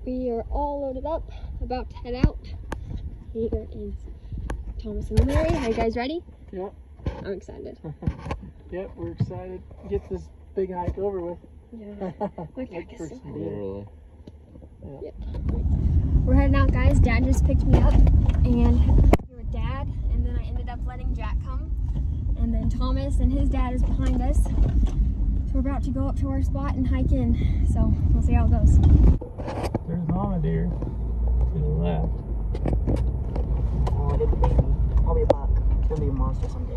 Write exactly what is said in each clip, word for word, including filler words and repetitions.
We are all loaded up, about to head out. Here is Thomas and Mary. Are you guys ready? Yep. I'm excited. Yep, we're excited to get this big hike over with. Yeah. My back is so heavy. Literally. Yeah. Yep. We're heading out, guys. Dad just picked me up, and here with Dad, and then I ended up letting Jack come, and then Thomas and his dad is behind us. So we're about to go up to our spot and hike in. So we'll see how it goes. There's Mama Deer to the left. Oh, I did the baby. Probably a buck. It's gonna be a monster someday.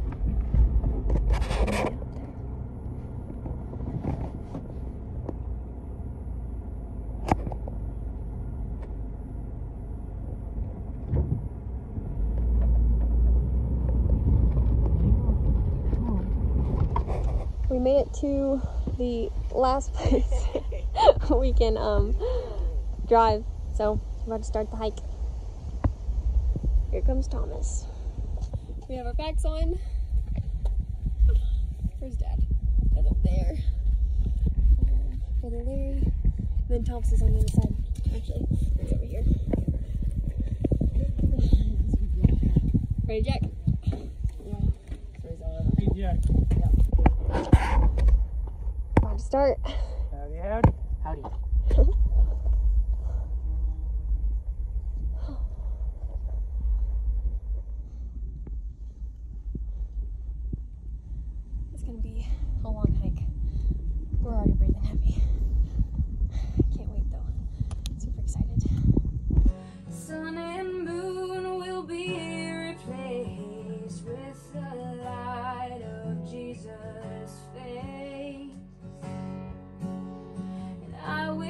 We made it to the last place we can um, drive, so we're about to start the hike. Here comes Thomas. We have our backs on. Where's Dad? Dad's up there. Um, Brother Larry. And then Thomas is on the other side. Actually, he's over here. Ready, Jack? Hey, Jack. About to start. Howdy, howdy. Howdy. It's gonna be a long hike. We're already breathing heavy. Can't wait though. Super excited. Sun and moon will be replaced with the light of Jesus' face, and I will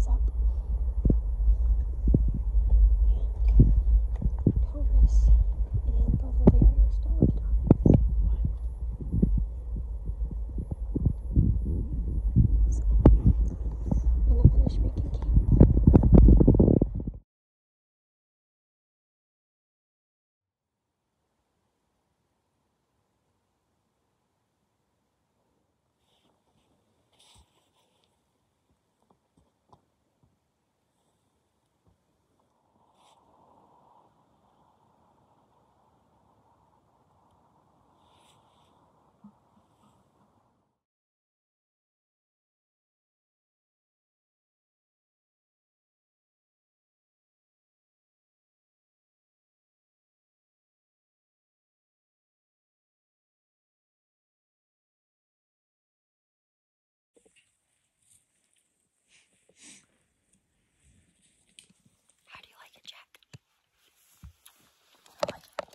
is up. And Thomas and Brother Larry are still looking on it. So, I'm gonna finish making camp. How do you like it, Jack? I like it.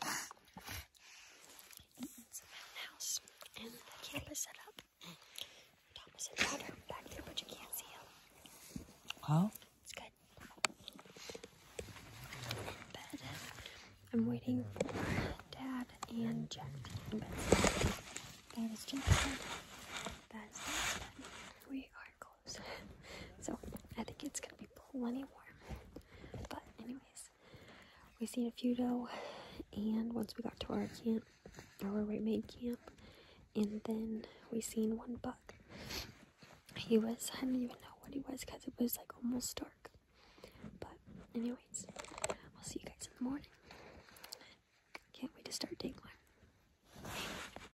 It's a mountain house, and the camp is set up. Thomas and Dad are back there, but you can't see them. Huh? It's good. Bed. I'm waiting for Dad and Jack to get in bed. That is Jack's bed. That is Dad's bed. We are close. So, I think it's going to be plenty warm. But anyways, we seen a few doe, and once we got to our camp, our white maid camp, and then we seen one buck. He was, I don't even know what he was because it was like almost dark. But anyways, I'll see you guys in the morning. Can't wait to start digging.